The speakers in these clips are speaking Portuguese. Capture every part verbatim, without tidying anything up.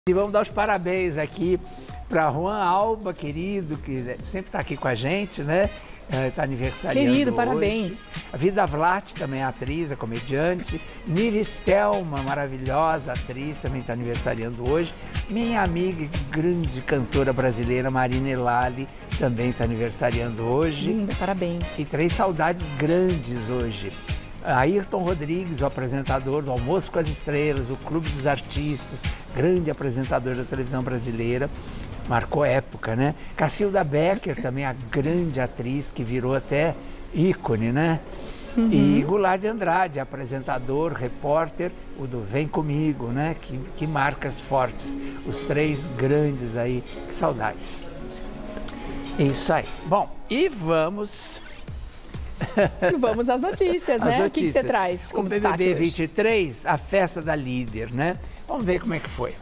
E vamos dar os parabéns aqui para Juan Alba, querido, que sempre está aqui com a gente, né? Está aniversariando Querido, hoje. parabéns. A Vida Vlat também é atriz, é comediante. Nive Stelma, maravilhosa atriz, também está aniversariando hoje. Minha amiga e grande cantora brasileira, Marina Elali, também está aniversariando hoje. Linda, parabéns. E três saudades grandes hoje. Ayrton Rodrigues, o apresentador do Almoço com as Estrelas, o Clube dos Artistas, grande apresentador da televisão brasileira, marcou época, né? Cacilda Becker, também a grande atriz que virou até ícone, né? Uhum. E Goulart de Andrade, apresentador, repórter, o do Vem Comigo, né? Que, que marcas fortes. Os três grandes aí, que saudades. Isso aí. Bom, e vamos... Vamos às notícias, As né? notícias. O que, que você traz como o B B B vinte e três, a festa da líder, né? Vamos ver como é que foi.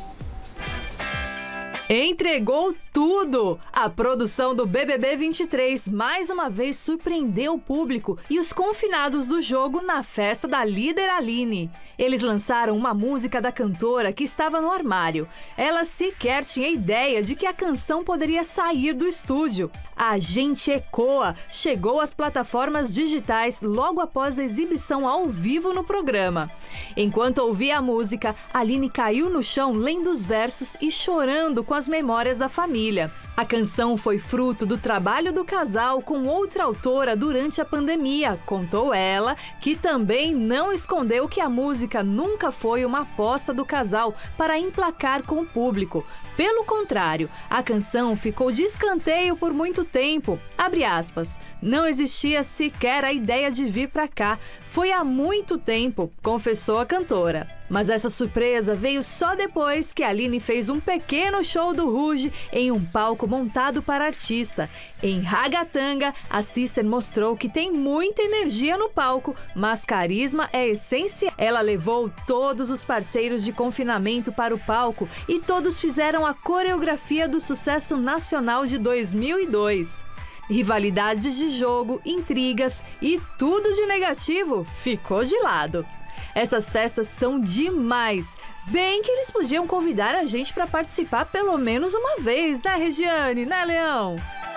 Entregou tudo! A produção do B B B vinte e três mais uma vez surpreendeu o público e os confinados do jogo na festa da líder Aline. Eles lançaram uma música da cantora que estava no armário. Ela sequer tinha ideia de que a canção poderia sair do estúdio. A Gente Ecoa chegou às plataformas digitais logo após a exibição ao vivo no programa. Enquanto ouvia a música, Aline caiu no chão lendo os versos e chorando com as memórias da família. A canção foi fruto do trabalho do casal com outra autora durante a pandemia, contou ela, que também não escondeu que a música nunca foi uma aposta do casal para emplacar com o público. Pelo contrário, a canção ficou de escanteio por muito tempo. Abre aspas. Não existia sequer a ideia de vir para cá. Foi há muito tempo, confessou a cantora. Mas essa surpresa veio só depois que a Aline fez um pequeno show do Ruge em um palco montado para artista. Em Ragatanga, a Sister mostrou que tem muita energia no palco, mas carisma é essencial. Ela levou todos os parceiros de confinamento para o palco e todos fizeram a coreografia do sucesso nacional de dois mil e dois. Rivalidades de jogo, intrigas e tudo de negativo ficou de lado. Essas festas são demais. Bem que eles podiam convidar a gente para participar pelo menos uma vez, né, Regiane? Né, Leão?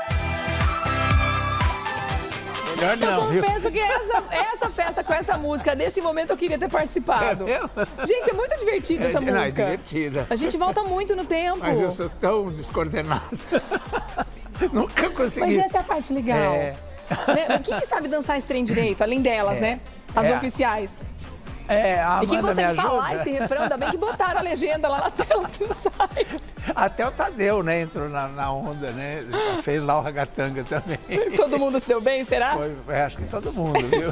Melhor não, eu confesso que essa, essa festa com essa música, nesse momento eu queria ter participado. É, gente, é muito divertida é, essa não, música. É divertida. A gente volta muito no tempo. Mas eu sou tão descoordenado. Nunca consegui. Mas essa é a parte legal. É. Né? Quem que sabe dançar esse trem direito, além delas, é. né? As é. oficiais. É, a e quem Amanda consegue me ajuda? falar esse refrão, ainda bem que botaram a legenda lá na tela que não sai. Até o Tadeu, né, entrou na, na onda, né? Fez lá o Ragatanga também. Todo mundo se deu bem, será? Foi, acho que todo mundo, viu?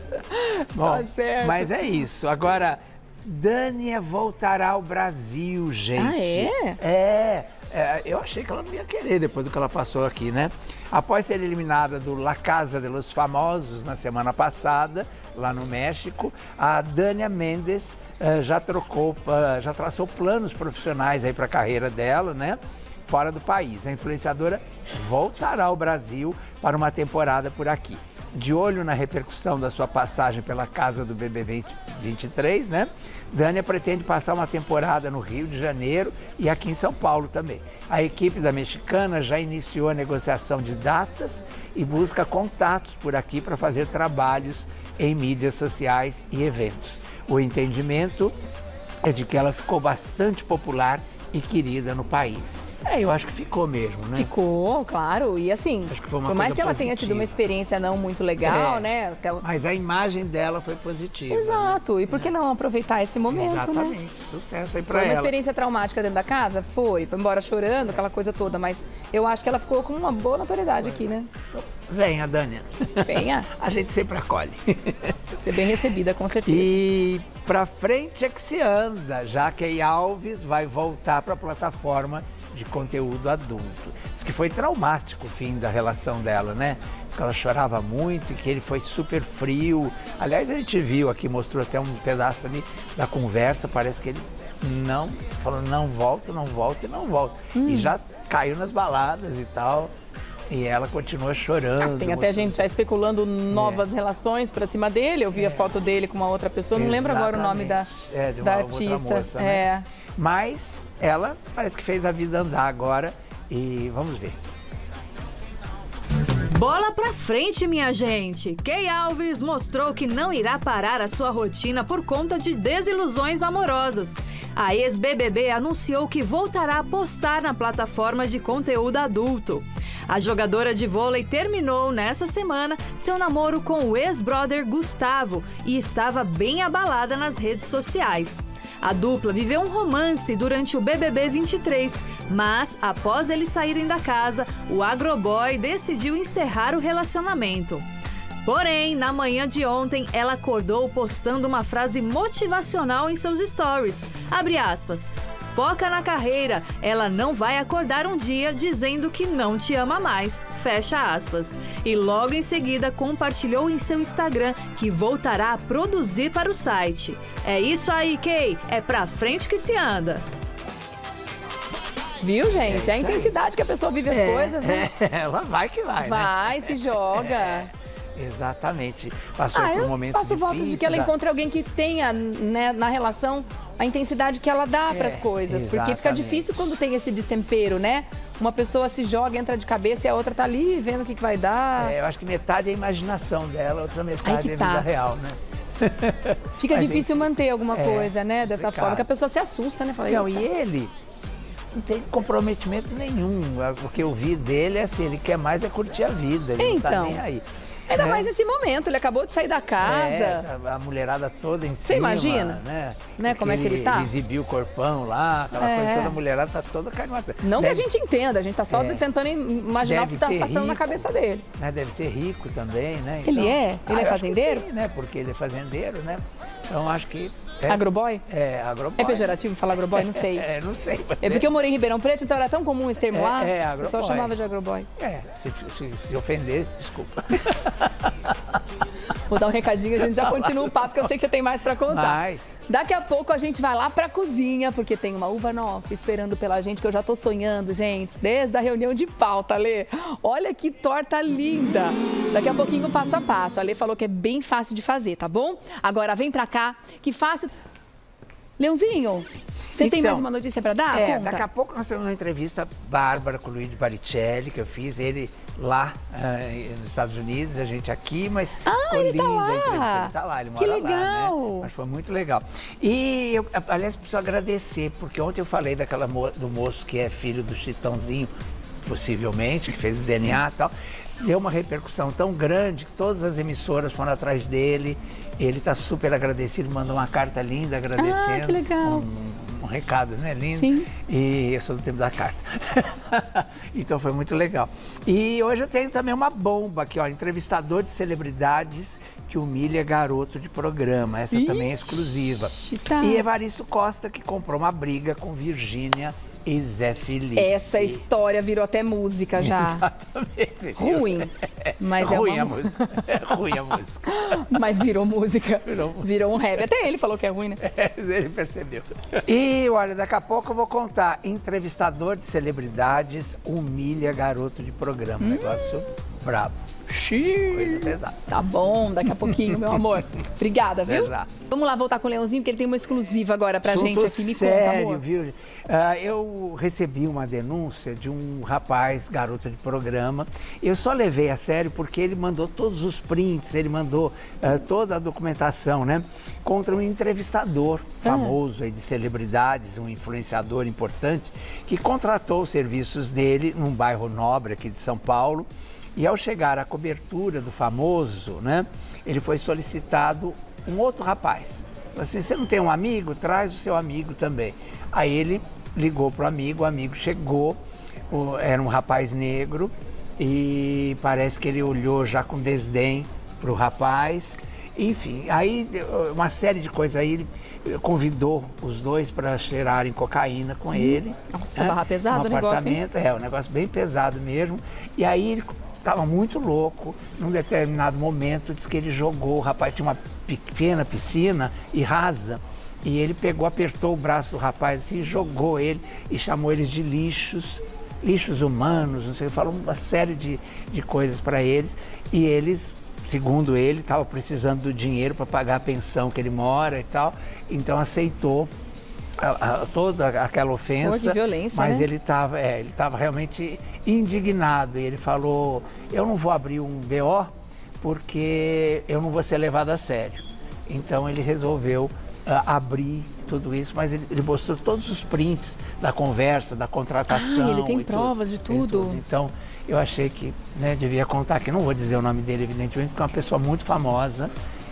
Bom, tá certo. Mas é isso. Agora, Dânia voltará ao Brasil, gente. Ah, é? É. É, eu achei que ela não ia querer depois do que ela passou aqui, né? Após ser eliminada do La Casa de los Famosos na semana passada, lá no México, a Dânia Mendes uh, já trocou, uh, já traçou planos profissionais aí para a carreira dela, né? Fora do país. A influenciadora voltará ao Brasil para uma temporada por aqui. De olho na repercussão da sua passagem pela casa do B B B vinte e três, né? Dânia pretende passar uma temporada no Rio de Janeiro e aqui em São Paulo também. A equipe da mexicana já iniciou a negociação de datas e busca contatos por aqui para fazer trabalhos em mídias sociais e eventos. O entendimento é de que ela ficou bastante popular e querida no país. É, eu acho que ficou mesmo, né? Ficou, claro. E assim, acho que foi uma por mais coisa que ela positiva. tenha tido uma experiência não muito legal, é, né? Até... Mas a imagem dela foi positiva. Exato. Né? E por que não aproveitar esse momento, Exatamente. né? Sucesso aí pra ela. Foi uma ela. experiência traumática dentro da casa? Foi. Foi embora chorando, aquela coisa toda. Mas eu acho que ela ficou com uma boa notoriedade aqui, né? Venha, Dânia. Venha. A gente sempre acolhe. Ser bem recebida, com certeza. E pra frente é que se anda, já que a Alves vai voltar para a plataforma de conteúdo adulto. Diz que foi traumático o fim da relação dela, né? Diz que ela chorava muito e que ele foi super frio. Aliás, a gente viu aqui, mostrou até um pedaço ali da conversa, parece que ele não, falou não volta, não volta e não volta. Hum. E já caiu nas baladas e tal. E ela continua chorando. Ah, tem até gente já especulando novas é. relações pra cima dele. Eu vi é. a foto dele com uma outra pessoa, não lembro agora o nome da, é, de uma da outra artista. Moça, é. né? Mas ela parece que fez a vida andar agora e vamos ver. Bola pra frente, minha gente! Kay Alves mostrou que não irá parar a sua rotina por conta de desilusões amorosas. A ex-B B B anunciou que voltará a postar na plataforma de conteúdo adulto. A jogadora de vôlei terminou nessa semana seu namoro com o ex-brother Gustavo e estava bem abalada nas redes sociais. A dupla viveu um romance durante o B B B vinte e três, mas após eles saírem da casa, o agroboy decidiu encerrar o relacionamento. Porém, na manhã de ontem, ela acordou postando uma frase motivacional em seus stories. Abre aspas. Foca na carreira, ela não vai acordar um dia dizendo que não te ama mais, fecha aspas. E logo em seguida compartilhou em seu Instagram que voltará a produzir para o site. É isso aí, Kay, é pra frente que se anda. Viu, gente? É a intensidade que a pessoa vive as É, coisas, né? é, ela vai que vai, né? Vai, se joga. É, exatamente. Passou Ah, por um eu momento faço votos difícil de que ela da- encontre alguém que tenha, né, na relação a intensidade que ela dá para as É, coisas. Porque fica exatamente. difícil quando tem esse destempero, né? Uma pessoa se joga, entra de cabeça e a outra tá ali vendo o que, que vai dar. É, eu acho que metade é a imaginação dela, outra metade que é a tá. vida real, né? Fica Mas, difícil manter alguma é, coisa, né? Dessa complicado. forma, que a pessoa se assusta, né? Fala, Não, "Eita." e ele não tem comprometimento nenhum. O que eu vi dele é assim, ele quer mais é curtir a vida, ele não tá Então. nem aí. Ainda né? mais nesse momento, ele acabou de sair da casa. É, a mulherada toda em Você cima. imagina? Né, Né, como é que ele tá? exibiu o corpão lá, aquela É. coisa toda, a mulherada tá toda carnada. Não Deve- que a gente entenda, a gente tá só É. tentando imaginar Deve o que tá ser passando na rico. cabeça dele. Né, deve ser rico também, né? Ele é? Ele é eu acho que fazendeiro? sim, né? Porque ele é fazendeiro, né? Então acho que... É, Agroboy? É, agroboy. É pejorativo falar agroboy? Não sei. É, não sei. mas É porque eu morei em Ribeirão Preto, então era tão comum esse termo É, lá. é, o pessoal agroboy. chamava de agroboy. É, se, se, se ofender, desculpa. Vou dar um recadinho, a gente já continua o papo, que eu sei que você tem mais pra contar. Mais. Daqui a pouco a gente vai lá pra cozinha, porque tem uma uva nova esperando pela gente, que eu já tô sonhando, gente, desde a reunião de pauta, Lê. Olha que torta linda. Daqui a pouquinho, passo a passo. A Lê falou que é bem fácil de fazer, tá bom? Agora vem pra cá, que fácil... Leãozinho, você tem Então, mais uma notícia pra dar? É, Conta. daqui a pouco nós temos uma entrevista bárbara com o Luigi Baricelli, que eu fiz, ele lá eh, nos Estados Unidos, a gente aqui, mas Ah, ficou ele tá linda a lá. entrevista. Ele tá lá, ele Que mora legal. lá, né? Mas foi muito legal. E, eu, aliás, preciso agradecer, porque ontem eu falei daquela mo do moço que é filho do Chitãozinho, possivelmente, que fez o D N A e tal. Deu uma repercussão tão grande que todas as emissoras foram atrás dele. Ele está super agradecido, mandou uma carta linda agradecendo. Ah, que legal. Um, um recado, né? Lindo. Sim. E eu sou do tempo da carta. Então foi muito legal. E hoje eu tenho também uma bomba aqui, ó, entrevistador de celebridades que humilha garoto de programa. Essa Ixi, também é exclusiva. tá. E Evaristo Costa, que comprou uma briga com Virgínia e Zé Felipe. Essa história virou até música já. Exatamente. Ruim, mas é ruim uma- a música. É ruim a música. Mas virou música. Virou música. Virou um rap. Até ele falou que é ruim, né? Ele percebeu. E olha, daqui a pouco eu vou contar. Entrevistador de celebridades humilha garoto de programa. Hum. Negócio brabo. Coisa pesada. Tá bom, daqui a pouquinho, meu amor. Obrigada, viu? Até já. Vamos lá voltar com o Leãozinho, porque ele tem uma exclusiva agora pra Assunto gente aqui. Me sério, conta, amor. viu? Ah, eu recebi uma denúncia de um rapaz, garoto de programa. Eu só levei a sério porque ele mandou todos os prints, ele mandou ah, toda a documentação, né? Contra um entrevistador famoso aí de celebridades, um influenciador importante, que contratou os serviços dele num bairro nobre aqui de São Paulo. E ao chegar à cobertura do famoso, né? Ele foi solicitado um outro rapaz. Falou assim, você não tem um amigo? Traz o seu amigo também. Aí ele ligou para o amigo, o amigo chegou, o- era um rapaz negro e parece que ele olhou já com desdém para o rapaz. Enfim, aí deu uma série de coisas aí, ele convidou os dois para cheirarem cocaína com ele. Nossa, barra pesada no o negócio, hein? apartamento, é, um negócio bem pesado mesmo. E aí ele estava muito louco, num determinado momento, disse que ele jogou, o rapaz tinha uma pequena piscina e rasa, e ele pegou, apertou o braço do rapaz assim, jogou ele e chamou eles de lixos, lixos humanos, não sei, falou uma série de, de coisas para eles, e eles, segundo ele, estavam precisando do dinheiro para pagar a pensão que ele mora e tal, então aceitou a, a, toda aquela ofensa. Pô, que violência, mas né? ele estava é, ele estava realmente indignado. E ele falou, eu não vou abrir um B O porque eu não vou ser levado a sério. Então ele resolveu uh, abrir tudo isso, mas ele, ele mostrou todos os prints da conversa, da contratação. Ah, ele tem e provas tudo, de tudo. tudo. Então eu achei que, né, devia contar aqui. Não vou dizer o nome dele, evidentemente, porque é uma pessoa muito famosa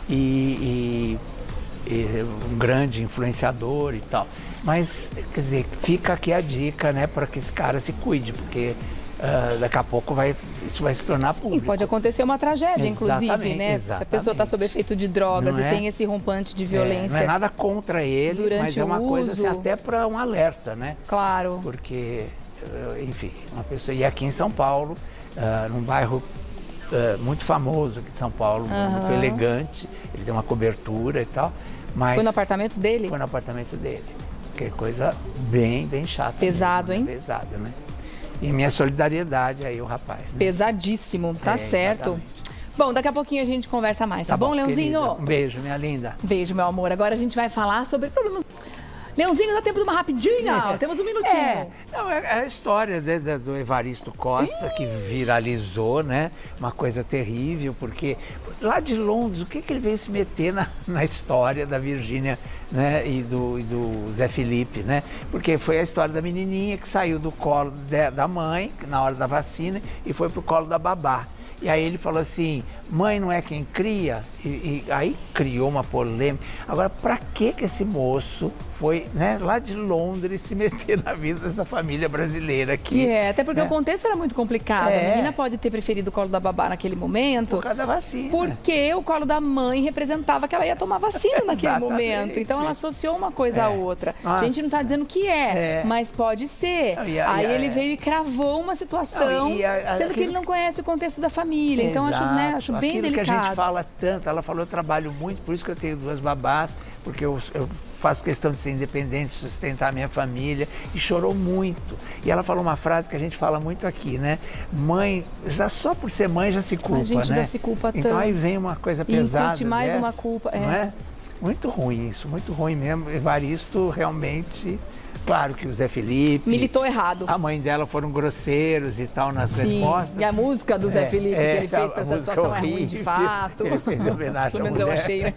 e, e, e um grande influenciador e tal. Mas, quer dizer, fica aqui a dica, né, para que esse cara se cuide, porque uh, daqui a pouco vai, isso vai se tornar público. E pode acontecer uma tragédia, inclusive, Exatamente, né? exatamente. Se a pessoa está sob efeito de drogas Não e é? tem esse rompante de violência. É, não é nada contra ele, durante mas é uma o coisa assim, uso. até para um alerta, né? Claro. Porque, enfim, uma pessoa... E aqui em São Paulo, uh, num bairro uh, muito famoso aqui em São Paulo, Aham. muito elegante, ele tem uma cobertura e tal, mas... Foi no apartamento dele? Foi no apartamento dele. Que é coisa bem, bem chata. Pesado, mesmo, hein? Né? Pesado, né? E minha solidariedade aí, o rapaz. Né? Pesadíssimo, tá É, certo. exatamente. Bom, daqui a pouquinho a gente conversa mais, tá, Tá bom, bom, Leãozinho? querida. Um beijo, minha linda. Beijo, meu amor. Agora a gente vai falar sobre problemas... Leãozinho, dá tempo de uma rapidinha? É. Temos um minutinho. É, não, é a história de, de, do Evaristo Costa, que viralizou, né? Uma coisa terrível, porque lá de Londres, o que, que ele veio se meter na, na história da Virgínia, né? E do, e do Zé Felipe, né? Porque foi a história da menininha que saiu do colo de, da mãe, na hora da vacina, e foi pro colo da babá. E aí ele falou assim, mãe não é quem cria? E, e aí criou uma polêmica. Agora, pra que que esse moço foi, né, lá de Londres se meter na vida dessa família brasileira aqui? Que é, até porque né? o contexto era muito complicado. É. A menina pode ter preferido o colo da babá naquele momento, Por causa da vacina. porque o colo da mãe representava que ela ia tomar vacina naquele Exatamente. momento. Então ela associou uma coisa É. à outra. Nossa. A gente não está dizendo que é, É. mas pode ser. Não, e a- Aí e a- ele veio e cravou uma situação, Não, e a- a- sendo que aquilo- ele não conhece o contexto da família. Então acho, né, acho Exato. bem Aquilo delicado. que a gente fala tanto, ela falou, eu trabalho muito, por isso que eu tenho duas babás, porque eu, eu faço questão de ser independente, sustentar a minha família, e chorou muito. E ela falou uma frase que a gente fala muito aqui, né? Mãe, já só por ser mãe já se culpa, A gente né? já se culpa Então tanto. aí vem uma coisa E incute pesada mais dessa, uma culpa, é. não é? Muito ruim isso, muito ruim mesmo. Evaristo realmente, claro que o Zé Felipe... Militou errado. A mãe dela foram grosseiros e tal nas Sim. respostas. E a música do Zé É, Felipe é, que ele fez a para essa música situação é ruim de horrível. fato. Ele fez homenagem Pelo à menos eu mulher. achei, né?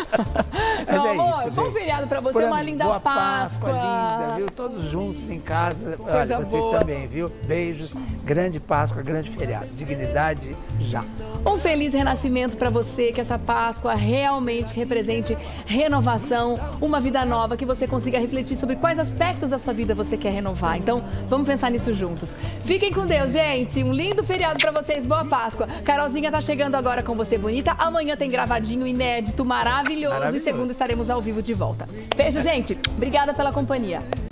Mas Meu é amor, isso, bom gente. feriado para você, Pra uma mim, linda boa Páscoa. linda, viu? Todos juntos em casa. Olha, vocês boa. também, viu? Beijos. Grande Páscoa, grande feriado. Dignidade já. Um feliz renascimento para você, que essa Páscoa realmente represente renovação, uma vida nova, que você consiga refletir sobre quais aspectos da sua vida você quer renovar. Então, vamos pensar nisso juntos. Fiquem com Deus, gente. Um lindo feriado para vocês. Boa Páscoa. Carolzinha tá chegando agora com Você Bonita. Amanhã tem gravadinho inédito, maravilhoso. Maravilhoso. E segunda estaremos ao vivo de volta. Beijo, gente. Obrigada pela companhia.